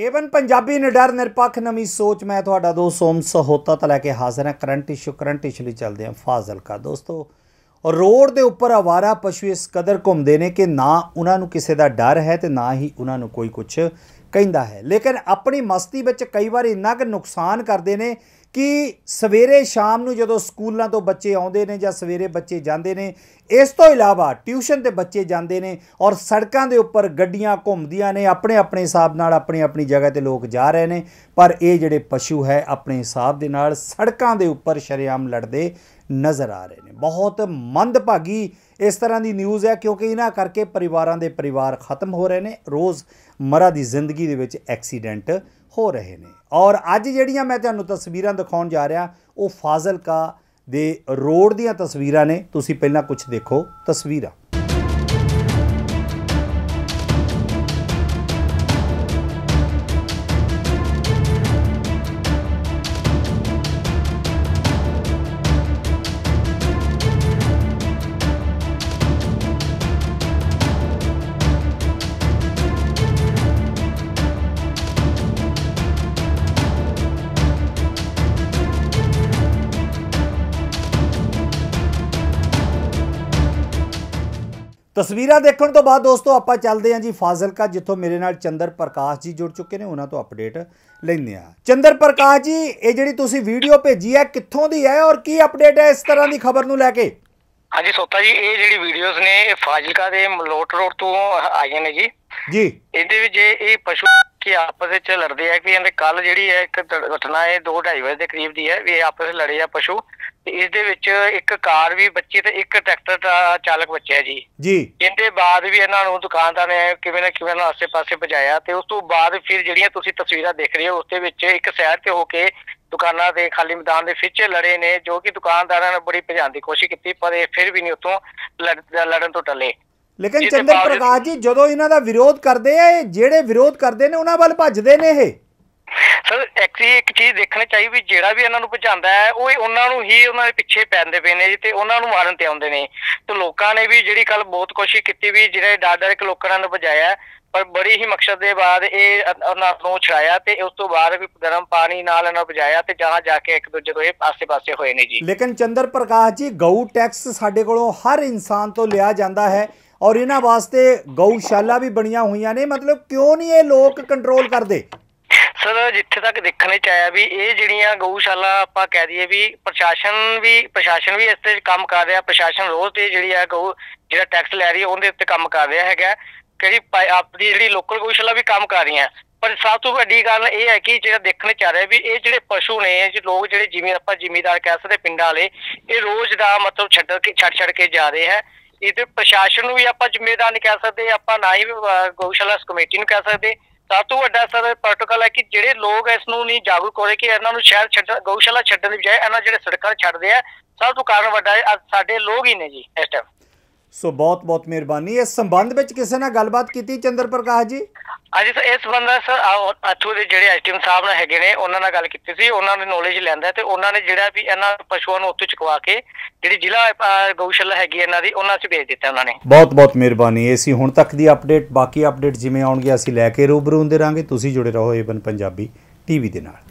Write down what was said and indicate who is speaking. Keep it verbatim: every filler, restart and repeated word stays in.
Speaker 1: Avon Punjabi निडर निरपक्ष नवी सोच मैं तुहाडा दोस्त सोम सहोता तो लैके हाजिर है करंट इशू करंट इशू लिए चलते हैं फाजिलका दोस्तों। रोड के उपर आवारा पशु इस कदर घूमते हैं कि ना उन्होंने किसी का डर है तो ना ही उन्होंने कोई कुछ कहता है, लेकिन अपनी मस्ती में कई बार इन्ना क नुकसान करते हैं कि सवेरे शाम नूं जदों स्कूलों तो बच्चे आउंदे ने जां सवेरे बच्चे जांदे ने, इस तो इलावा ट्यूशन ते बच्चे जांदे ने और सड़कों के उपर गड्डियां घूमदियां ने अपने अपने हिसाब नाल अपनी अपनी जगह ते लोग जा रहे हैं, पर ये जिहड़े पशु है अपने हिसाब दे नाल सड़कों के उपर शरेआम लड़ते नज़र आ रहे हैं। बहुत मंदभागी इस तरह की न्यूज़ है क्योंकि इन्हां करके परिवारां दे परिवार खत्म हो रहे हैं, रोज़मर्रा की जिंदगी दे विच एक्सीडेंट हो रहे हैं। और अज जिहड़ियां मैं तुहानूं तस्वीरां दिखाउण जा रहा वो फाजिलका दे रोड दीयां तस्वीरां ने। तुसीं पहलां कुछ देखो तस्वीरां। तस्वीरां देखने तो बाद दोस्तों आप चलते हैं जी फाजिलका, जिथों मेरे नाल चंद्र प्रकाश जी जुड़ चुके हैं, उन्होंने तो अपडेट लेंदे आ। चंद्र प्रकाश जी, ये जिहड़ी तुसीं वीडियो भेजी है कित्थों दी है और की अपडेट है इस तरह की खबर नूं लैके?
Speaker 2: हाँ जी सोता जी, ये जिहड़ी वीडियोस ने फाजिलका दे मलोट रोड तो आई ने जी जी इहदे विच ये पशु की आपस विच लड़दे है कि कल जिहड़ी है एक घटना है दो ढाई बजे के करीब दी है भी आपस में लड़े आ पशु। इस दे विच एक कार भी बच्ची ते एक ट्रैक्टर चालक बच्चा है जी जी इहदे बाद भी इन्हां नूं दुकानदार ने किवें ना किवें आसे पासे पहुंचाया ते उस तो बाद फिर जिहड़ियां तुसीं तस्वीरां देख रहे हो उस दे विच एक साइड ते होके दुकानां दे खाली मैदान दे विच लड़े ने, जो कि दुकानदारां ने बड़ी भजाउण दी कोशिश की पर ये फिर भी नहीं उत्थों लड़न तो टले।
Speaker 1: लेकिन चंद्र प्रकाश जी, जो इन्हां दा विरोध करते हैं, जेड़े विरोध करते हैं उन्हां वल भजदे ने ये
Speaker 2: सर एक्चुअली एक चीज़ देखनी चाहिए भी जेड़ा भी इन्हां नूं भजांदा है वो उन्हां नूं ही उन्हां दे पिछे पैंदे पे ने ते उन्हां नूं मारन ते आउंदे ने। तो लोकां ने भी जिहड़ी कल बहुत कोशिश की भी जिहड़े डर डर के लोकां ने भजाया, पर बड़ी ही मकसद के बाद ये उन्हां नूं छड़ाया ते उस तो बाद भी गर्म पानी नाल इन्हां भजाया ते जहां जाके एक दूजे को आसे पासे होए ने जी।
Speaker 1: लेकिन चंद्र प्रकाश जी, गऊ टैक्स साडे कोलों हर इंसान तो लिया जाता है और इन्हां वास्ते गऊशाला भी बणियां हुईयां ने, मतलब क्यों नहीं ये लोग कंट्रोल करते?
Speaker 2: सर जिथे तक देखने च आया भी ये जिहड़ियां गऊशाला आपां कह दईए भी प्रशासन भी प्रशासन भी इस ते काम कर रहा, प्रशासन रोज ते जिहड़ी है गऊ जिहड़ा टैक्स लै रही है उहदे उत्ते काम कर रहा है, कई आपकी जिहड़ी लोकल गऊशाला भी काम कर रही है। पर सब तो वड्डी गल ये है कि जिहड़ा देखने च आ रहा भी ये जिहड़े पशु ने लोग जिहड़े जिमी आपां जिमीदार कह सकदे पिंडां वाले ये रोज दा मतलब छड्ड के छड्ड छड्ड के जा रहे हैं। इहदे प्रशासन नूं भी आपां जिम्मेदार नहीं कह सकदे, आपां ना ही गऊशाला कमेटी नूं कह सकदे। सब तो वड्डा सर प्रोटोकॉल है कि जिहड़े लोग इस नूं नहीं जागरूक हो रहे कि इन्हां नूं शहर छड्ड गऊशाला छड्डण दी बजाय इन्हां जिहड़े सड़कां छड्डदे आ, सब तो कारण वड्डा साडे लोग ही ने जी इस टाइम।
Speaker 1: सो बहुत बहुत मेहरबानी। इस संबंध में किसी ने गलबात की चंद्र प्रकाश जी?
Speaker 2: अज सर इस संबंध सर अथू के जिहड़े एसडीएम साहब ने हैगे ने उन्हां नाल गल कीती सी, उन्हां ने नॉलेज लैंदा ते उन्हां ने जिहड़ा भी इन्हां पशुओं नूं उत्थे चुकवा के जिहड़ी जिला गऊशाला हैगी इन्हां दी उन्हां च भेज दित्ता उन्हां ने।
Speaker 1: बहुत बहुत मेहरबानी। ये सी हुण तक दी अपडेट, बाकी अपडेट जिवें आउणगे असीं लैके रूबरू हुंदे रहांगे। तुसीं जुड़े रहो एवन पंजाबी टीवी दे नाल।